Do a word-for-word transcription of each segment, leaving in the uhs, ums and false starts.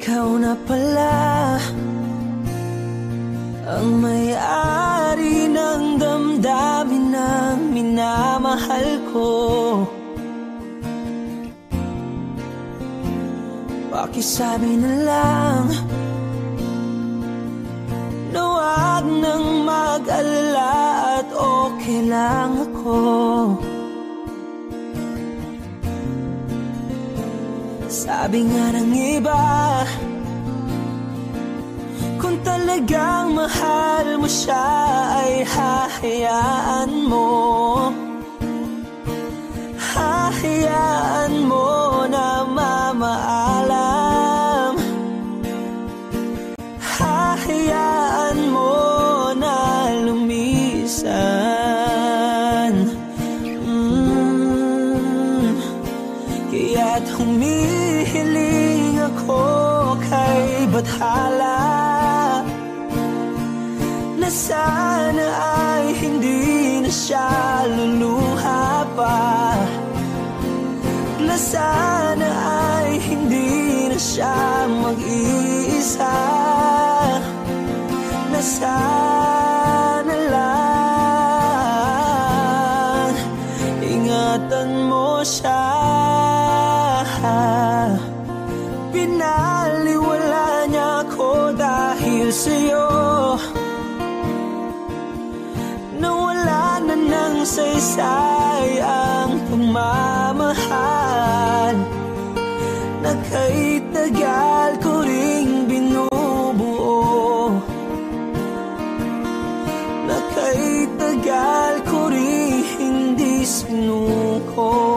ikaw na pala ang may-ari ng damdamin ng minamahal ko. Pakisabi na lang na huwag nang mag-alala at okay lang ako. Sabi nga ng iba, kung talagang mahal mo siya ay hahayaan mo. Hahayaan mo na mamaalam. Hahayaan mo na lumisan. mm. Kaya't humihiling ako kay Bathala na sana ay hindi na siya luluha pa, na sana ay hindi na siya mag-iisa, na sana lang ingatan mo siya. Pinaliwala niya ako dahil sa'yo, nawala na ng saysay ang pagmamahal na kahit tagal ko ring binubuo, na kahit tagal ko ring hindi sinuko.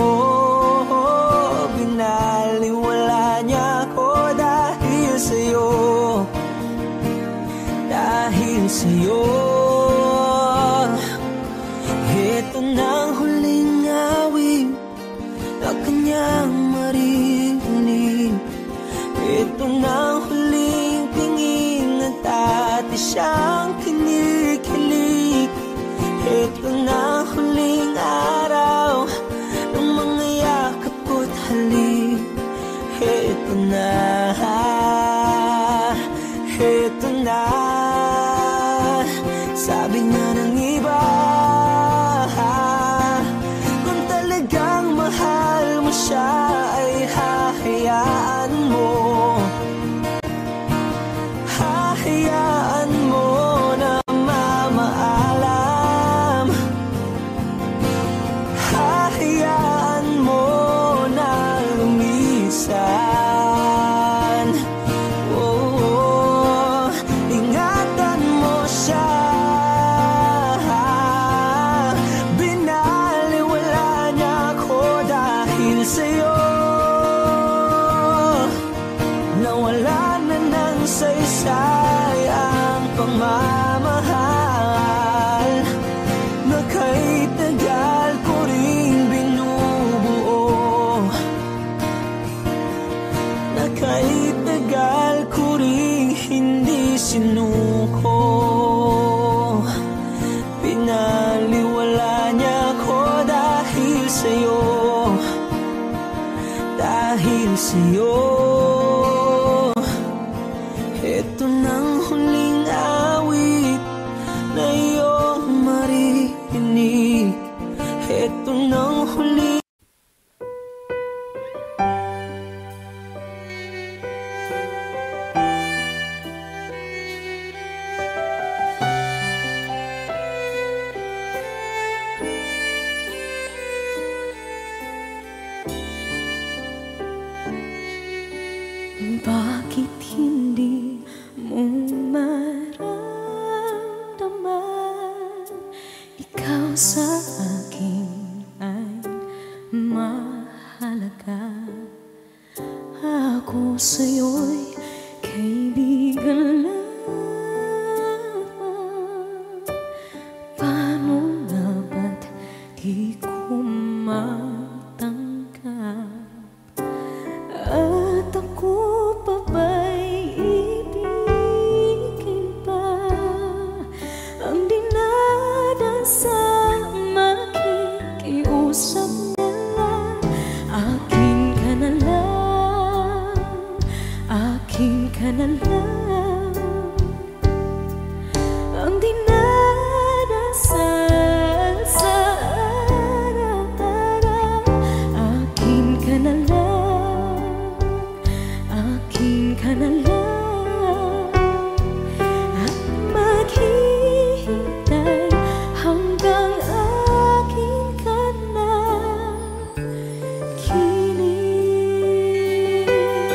Binaliwala niya ako dahil sa'yo, dahil sa'yo. Ito na ang huling awit na kanyang maririnig. Ito na ang huling tingin at dati siyang kinikilig. Ito na ang huling araw ng mga yakap ko't halik. Ito na, ito na. Sabi nga ng iba, kung talagang mahal mo siya ay hahayaan mo. Hahayaan mo na mamaalam. Hahayaan mo na lumisan. Oh, ingatan mo siya. Binaliwala niya ako dahil sa'yo, nawala na ng saysay ang pagmamahal na kahit tagal ko ring binubuo, na kahit tagal ko ring hindi sinuko. Pinaliwala niya ako dahil sa'yo, dahil sa'yo. Ito nang huling awit na iyong maririnig. Ito nang huling bakit hindi mo maramdaman ikaw sa akin ay mahalaga? Ako sa'yo'y kaibigan lamang. Paano nga ba't di ko matanggap? At ako pa ba'y ibigin pa? Ang dinadasal makikiusap na lang. Akin ka na lang, akin dinadasal sa araw-araw. Akin ka na lang, akin ka na lang, at maghihintay hanggang akin ka na kilig.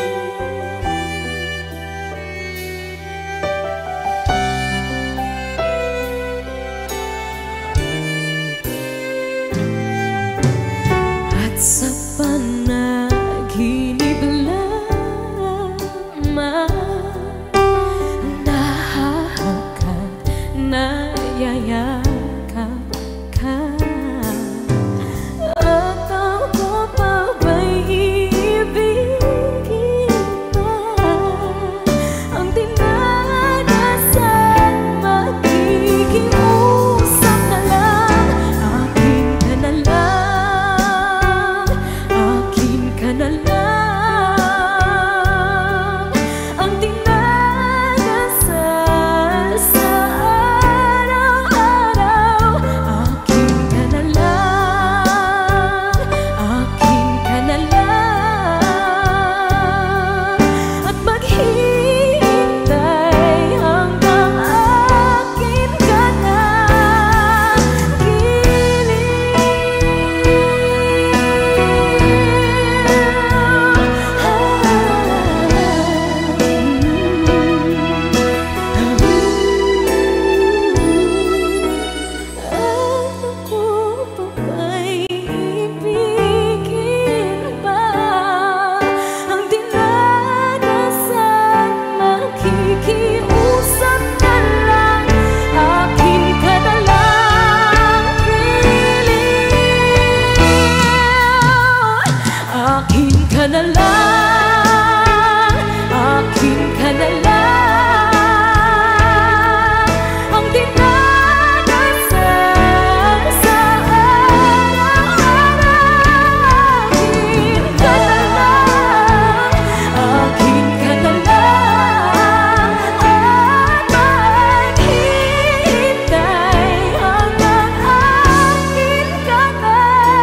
At sa panaginip lamang nahahagkan, nayayakap ka, at ako pa ba'y iibigin pa? Ang dinadasal, makikiusap na lang. Akin ka na lang, akin ka na lang, ang dinadasal sa araw-araw. Akin ka na lang, akin ka na lang, at maghihintay hanggang akin ka na Ako pa ba'y ibigin pa? Ang dinadasal, makikiusap na lang. Akin ka na lang, kilig. Akin ka na lang, akin ka na lang, ang dinadasal sa araw-araw. Akin ka na lang, akin ka na lang, at maghihintay hanggang akin ka na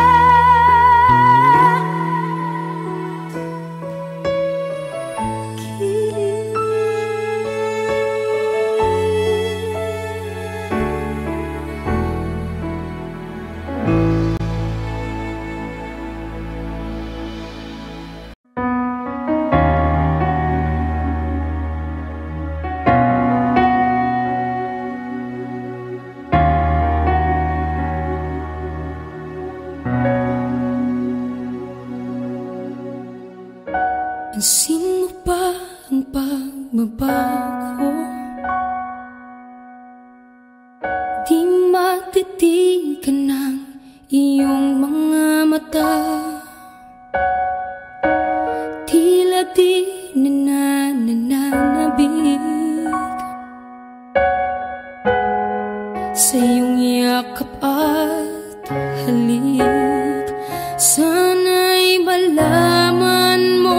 Pansin mo ba ang pagbabago? Di matitigan ng iyong mga mata. Tila di na nananabig sa iyong yakap at halik. Sana'y malaman mo,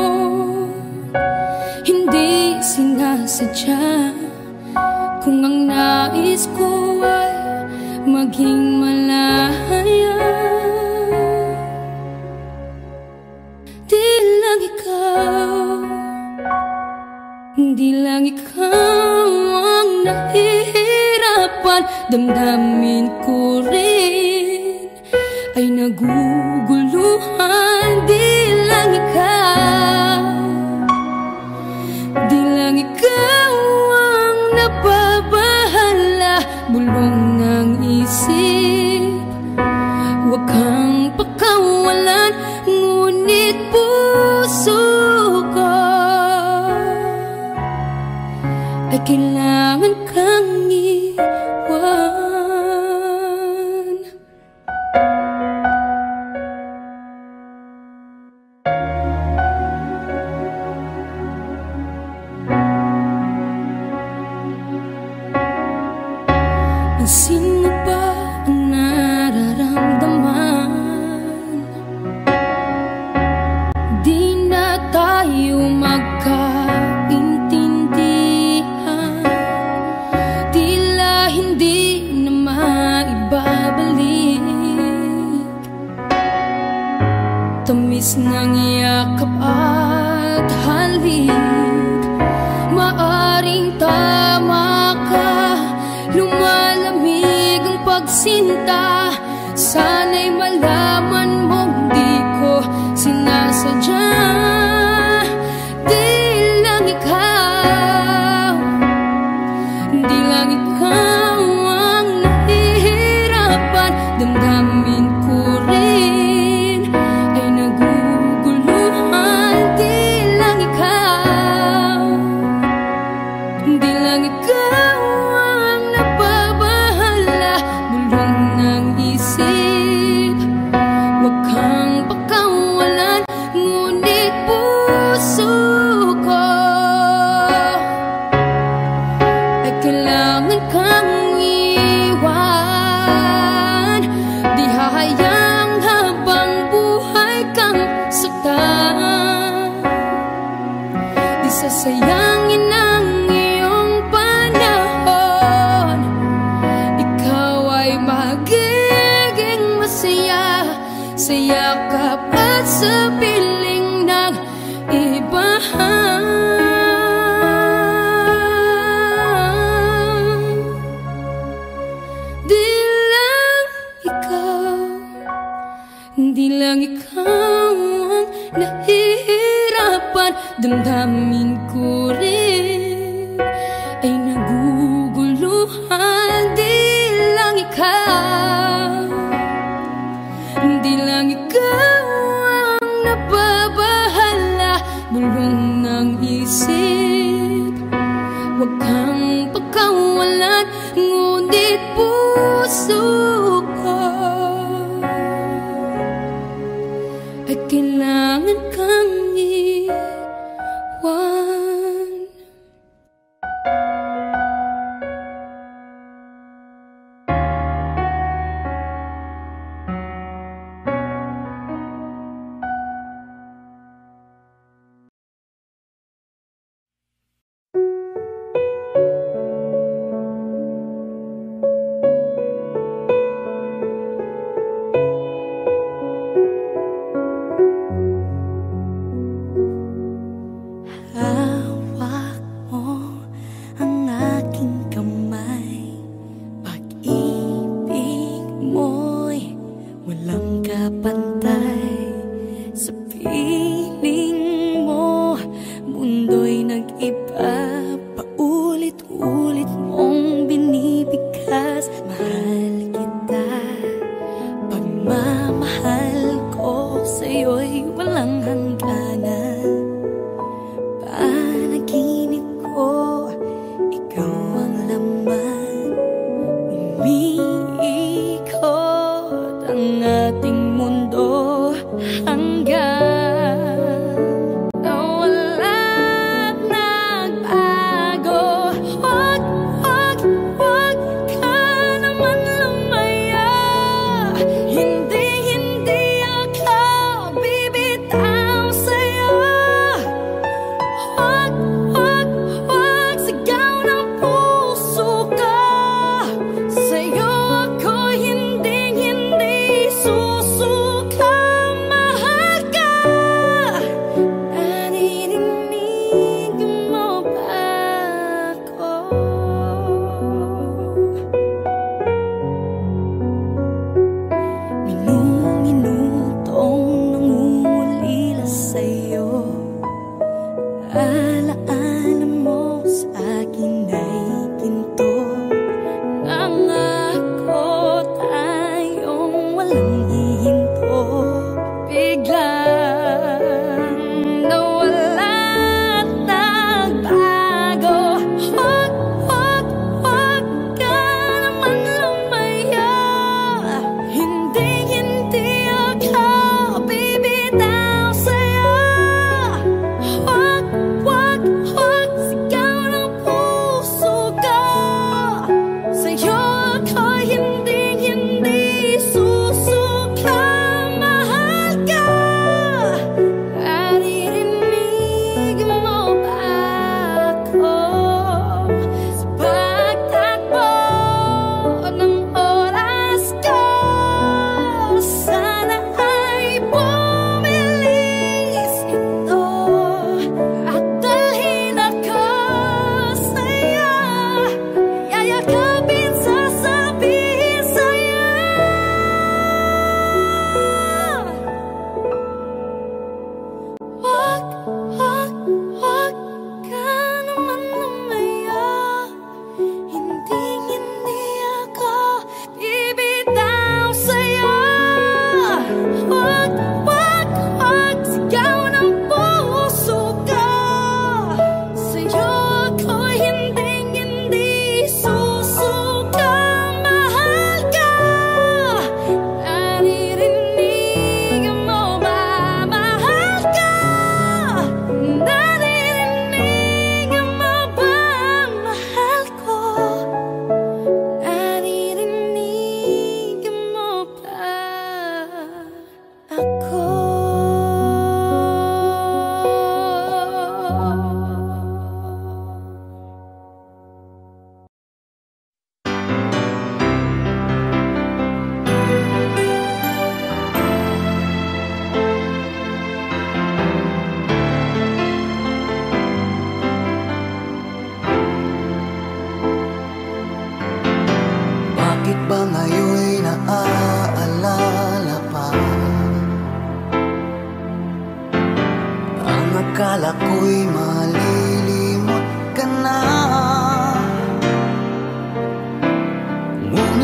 hindi sinasadya. Kung ang nais ko ay maging malaya, di lang ikaw, di lang ikaw ang nahihirapan. Damdamin ko rin ay naguguluhan. Di lang ikaw, di lang ikaw ang nababahala. Bulong ng isip, huwag kang pakawalan, ngunit puso ko ay kailangan kang iwan. Pansin mo ba ang nararamdaman? Di na tayo magkaintindihan. Tila hindi Bilis ng yakap at halik, maaring tama ka. Lumalamig ang pagsinta, sana'y malaman mong di ko sinasadya. Di lang ikaw, di lang ikaw ang nahihirapan. Damdamin ko rin ay naguguluhan. Di lang ikaw, di lang ikaw ang nababahala. Bulong ng isip, wag kang pakawalan. Ngunit puso ko ay kailangan kang iwan. Di hahayang habang buhay kang saktan. Di sasayangin ang iyong panahon. Ikaw ay magiging masaya sa yakap at sa piling ng iba. Di lang ikaw, di lang ikaw ang nahihirapan. Damdamin ko rin ay naguguluhan. Di lang ikaw, di lang ikaw ang nababahala. Bulong ng isip, wag kang pagkawalan. Ngunit puso ko ay kailangan kang iwan. Hawak mo ang aking kamay. Pag-ibig mo'y walang kapantay. Sa piling mo, mundo'y nag-iba. Paulit-ulit mong binibigkas. Mahal kita, pagmamahal ko sa'yo'y walang hangganan. Panaginip ko, ikaw ang laman. Umiikot ang ating mundo hanggang nawalat nagbago. Wag, wag, wag ka naman lumaya. Hindi, hindi ako bibitaw sa'yo. Wag, wag, wag, sigaw ng puso ko sa'yo.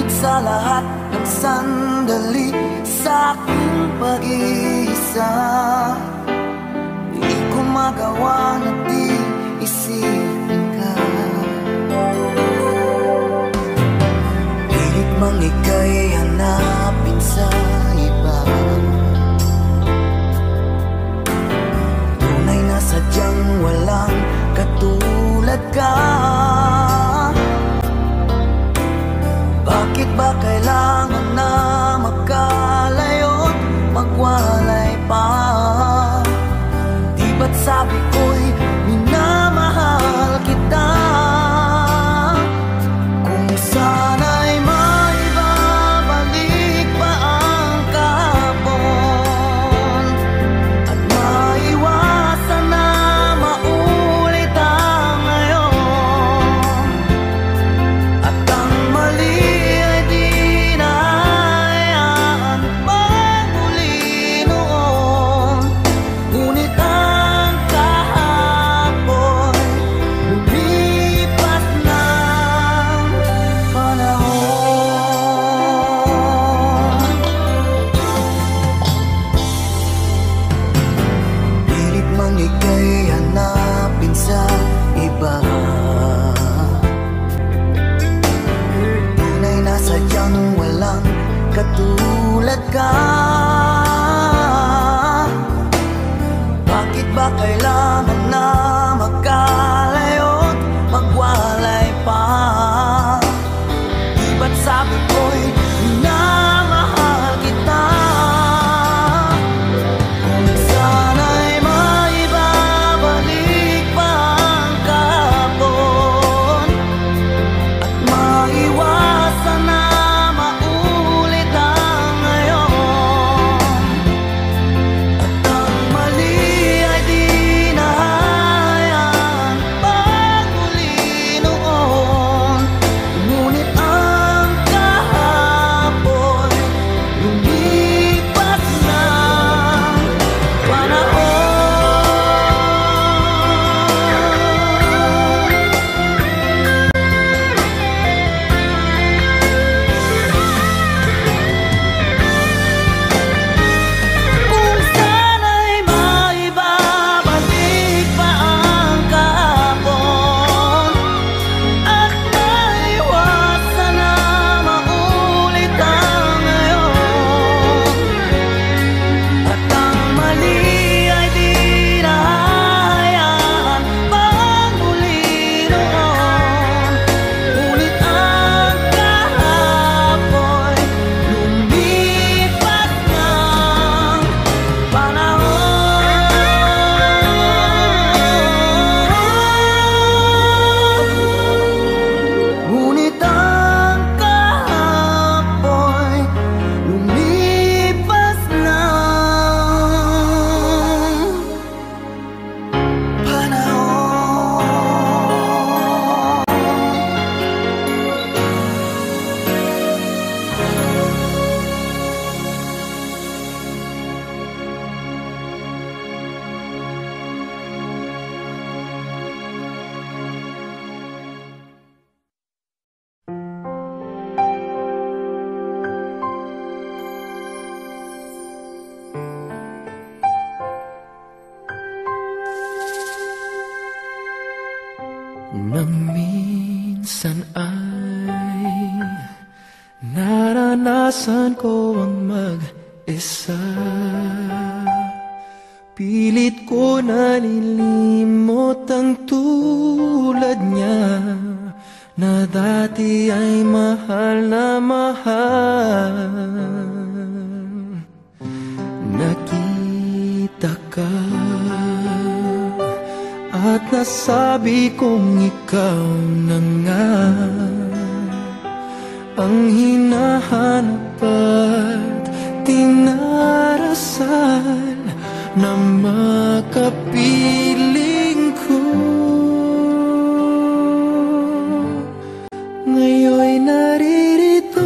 sa lahat ng sandali sa aking pag-iisa. Di ko magawa na di isipin ka. Pilit mang ika'y hanapin sa iba. Tunay na sadyang walang katulad ka. Bakit ba kailangan na magkalayo't magwalay pa? Di ba't sabi ko'y minamahal kita? Kung sana'y maibabalik pa ang kahapon at maiwasan na maulit ang ngayon, at ang mali katulad ka. Bakit ba kailangan na magkalayo't magwalay pa? Di ba't sabi ko'y minamahal kita? Kung sana'y maibabalik pa ang kahapon at maiwasan na na minsan ay naranasan ko ang mag-isa. Pilit ko nalilimot ang tulad niya na dati ay mahal na mahal. Nakita ka at nasabi kong ikaw na nga ang hinahanap at tinarasal na makapiling ko. Ngayon'y naririto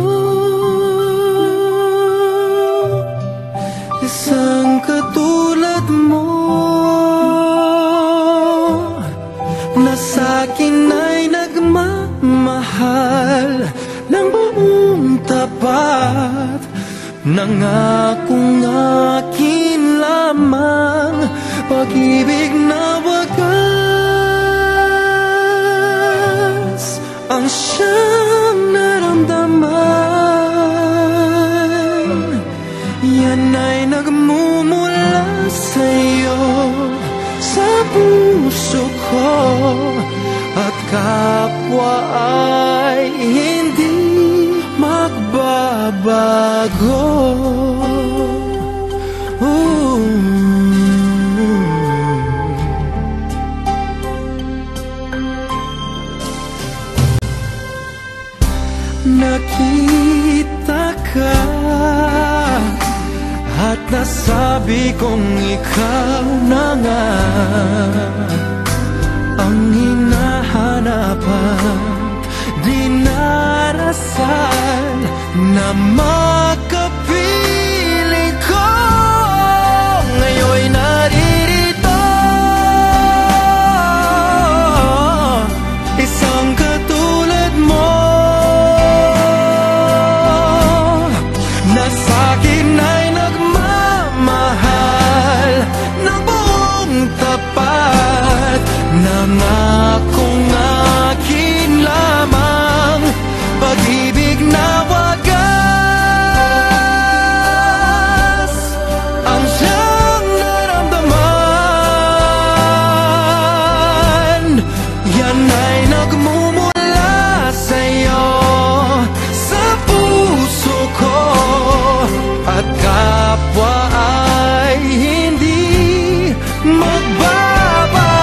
isang katulad mo na sa'kin ay nagmamahal ng buong Nangakong akin lamang, pag-ibig na wagas ang siyang naramdaman. Yan ay nagmumula sa'yo, sa puso ko, at kapwa ay hindi magbabago. Ooh. Nakita ka at nasabi kong ikaw na nga ang hinahanapan. Dinarasal na makapiling ko, ngayon'y naririto, isang katulad mo, na sa'kin ay nagmamahal ng buong tapat. Nangakong akin lamang, pag-ibig na wagas ang siyang naramdaman. Yan ay nagmumula sa'yo, sa puso ko, at kapwa ay hindi magbabago.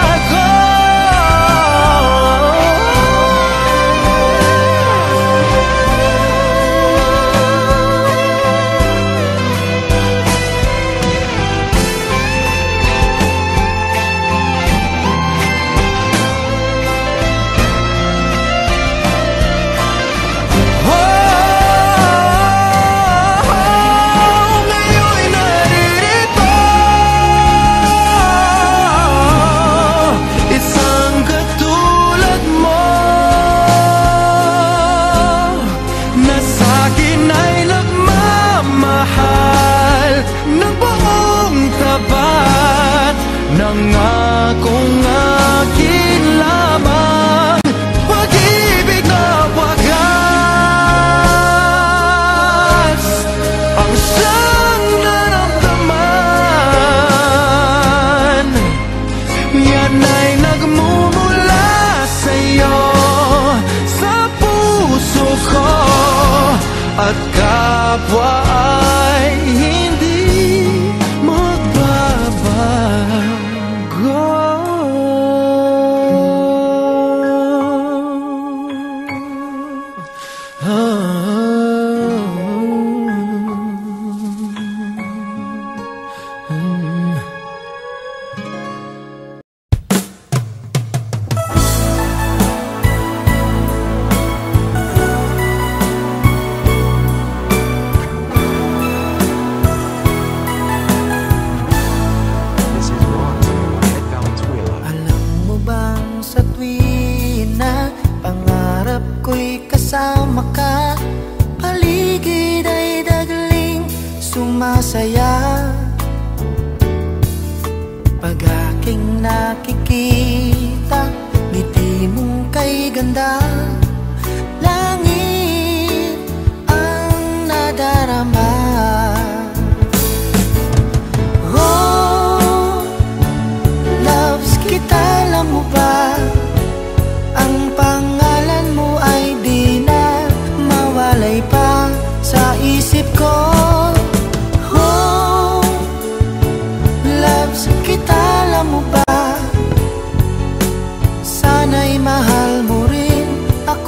Nangakong akin lamang, pag-ibig na wagas ang siyang naramdaman. Yan ay nagmumula sa'yo, sa puso ko, at kapwa ay hindi magbabago. Kasama ka, paligid ay dagling sumasaya. Pag aking nakikita, ngiti mong kay ganda, langit ang nadarama. Oh, loves kita, alam mo ba? Ang pangalan mo ay di na mawalay pa sa isip ko. Oh, loves kita, alam mo ba? Sana'y mahal mo rin ako.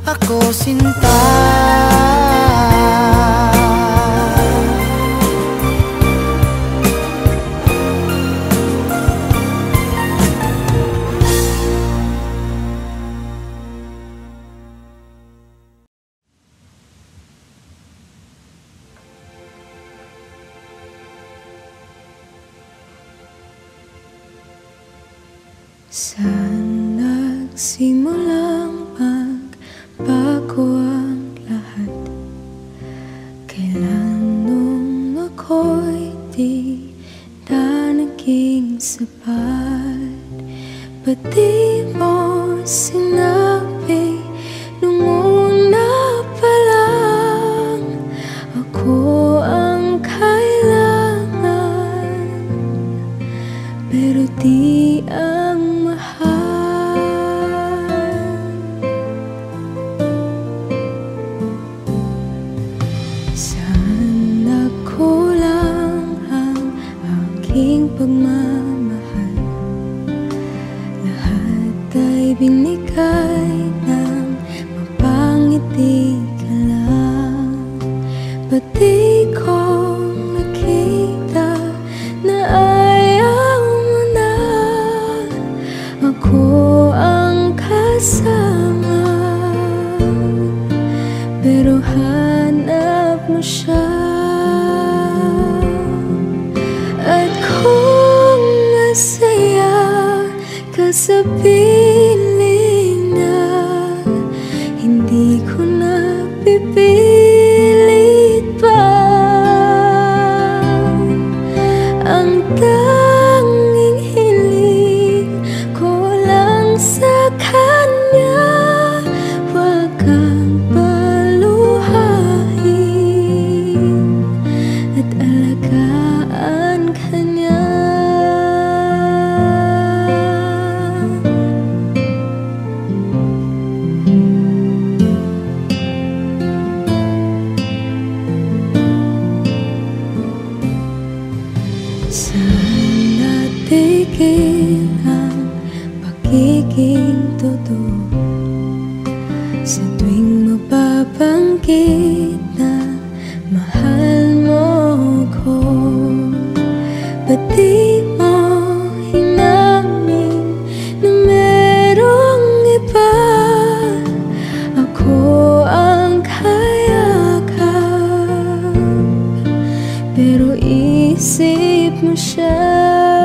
ako sinta. Saan nagsimulang magbago ang lahat? Kailan nung ako'y di na naging sapat? Ba't di mo sinabi nung una pa lang ako ang kailangan, pero di ang pagmamahal. Lahat ay binigay ng mapangiti ka lang. Ba't di ko nakita na ayaw mo na ako ang kasama, pero hanap mo siya. At kung masaya ka sa piling niya, hindi ko na pipilit pa. Ang tanging hiling ko lang sa kanya, wag kang paluhain at alagaan ka niya. Saan natigil ang pagiging totoo? Sa tuwing mapabanggit na mahal mo ko, ba't di mo hinamin na merong iba? Ako ang kayakap, pero isip mo siya.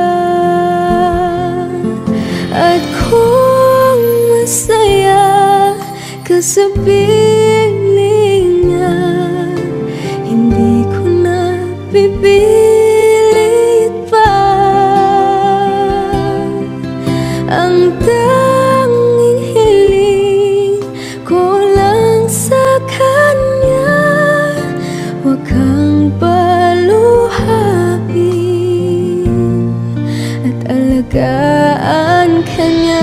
At kung masaya ka sa piling niya, hindi ko na pipilit pa. Ang tanging hiling ko lang sa kanya, wag kang paluhain at alagaan ka niya.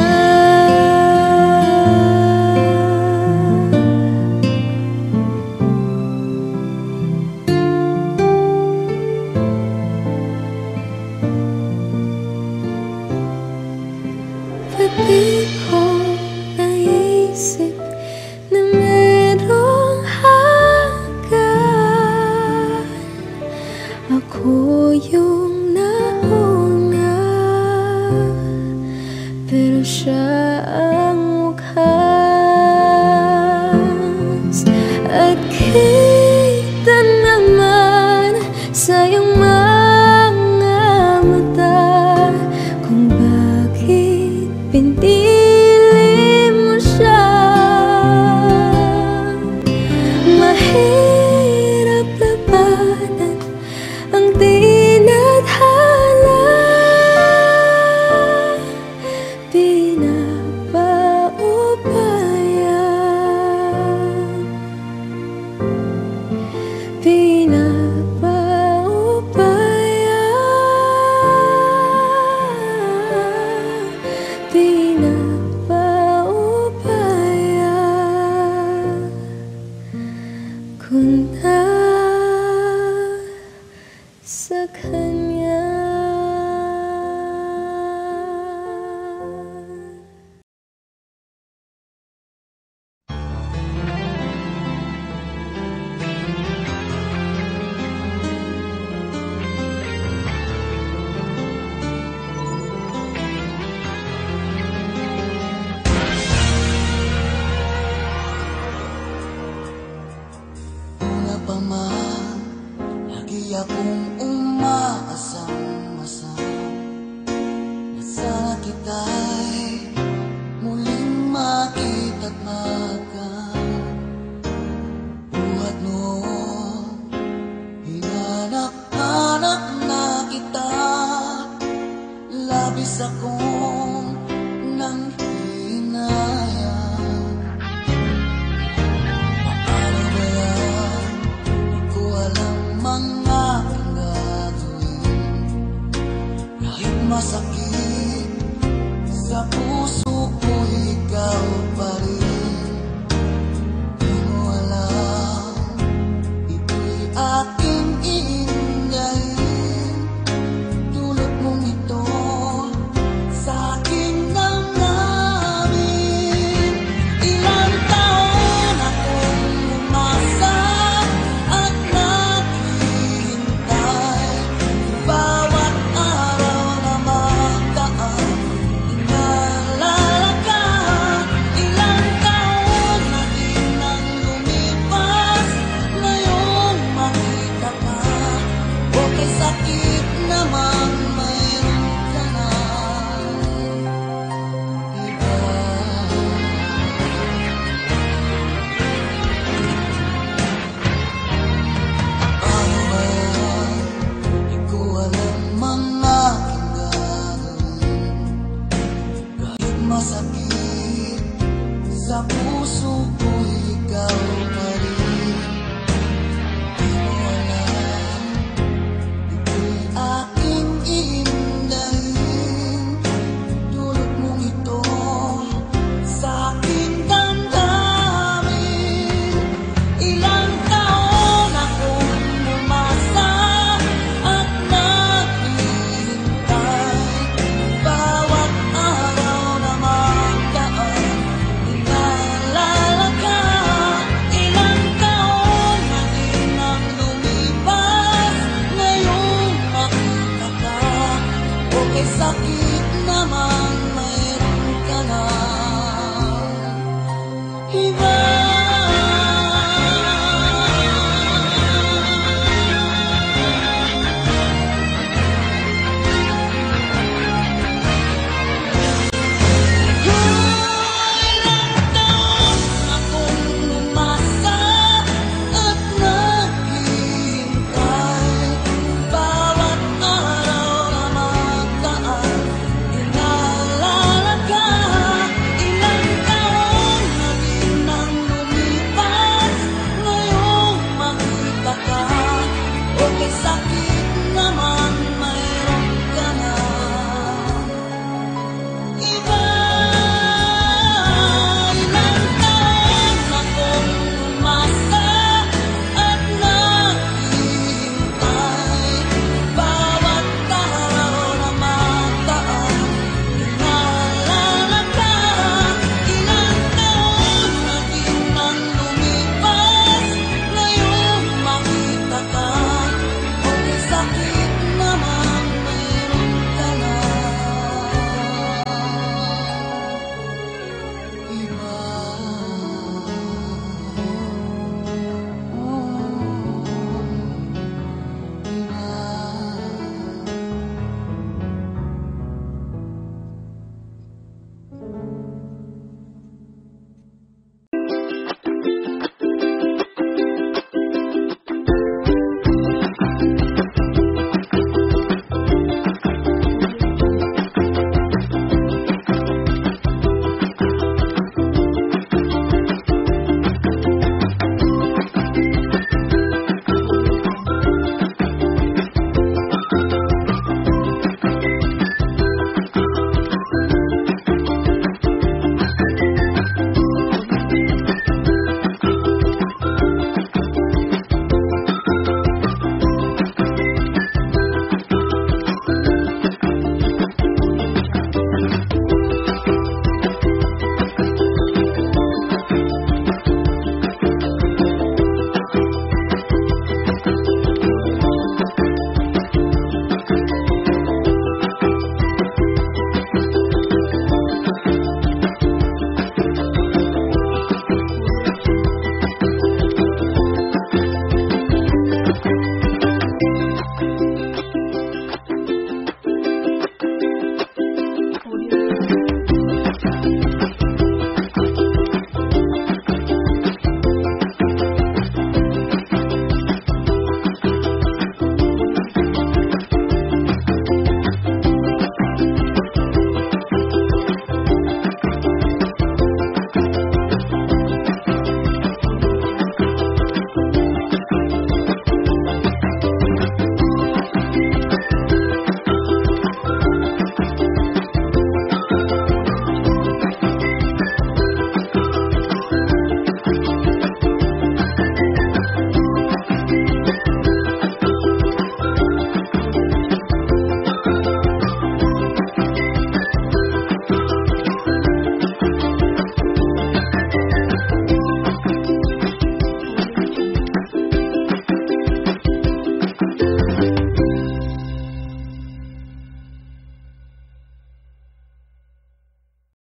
Ba't di ko naisip na merong hanggan? Ako yung nauna, pero siya ang wakas. At kita naman sa iyong mga mata kung bakit pinili mo siya. Mahirap labanan ang tinadhana, pinapaubaya, pinapaubaya, pinapaubaya. Kung nasa kanya. isa kong nang hinayang. Paano ba yan? Di ko alam mga gagawin. Kahit masakit sa puso ko, ikaw pa rin. Di mo alam, ito'y aking iindahin. Dulot mong ito sa aking damdamin. Ilang taon akong umasa at naghihintay. Bawat araw na magdaan, inaalala ka. Ilang taon na din nang lumipas, ngayong makita ka. Okay, sakit naman, mayroon ka na iba. Paano ba yan? Di ko alam mga gagawin. Kahit masakit sa puso ko, ikaw pa rin. Di mo alam, ito'y aking iindahin. Dulot mong ito sa aking damdamin. Ilang taon akong umasa at naghihintay. Bawat araw na magdaan, inaalala ka. Ilang taon na din ang lumipas, ngayong makita ka. Okay, sakit naman, mayroon ka na iba. Ilang taon akong umasa at naghihintay. Bawat araw na magdaan, inaalala ka. Ilang taon na din ang lumipas, ngayong makita ka. Okay, sakit naman, mayroon ka na iba. Ilang taon akong umasa at naghihintay. Bawat araw na magdaan, inaalala ka. Ilang taon na din ang lumipas, ngayong makita ka. Okay, sakit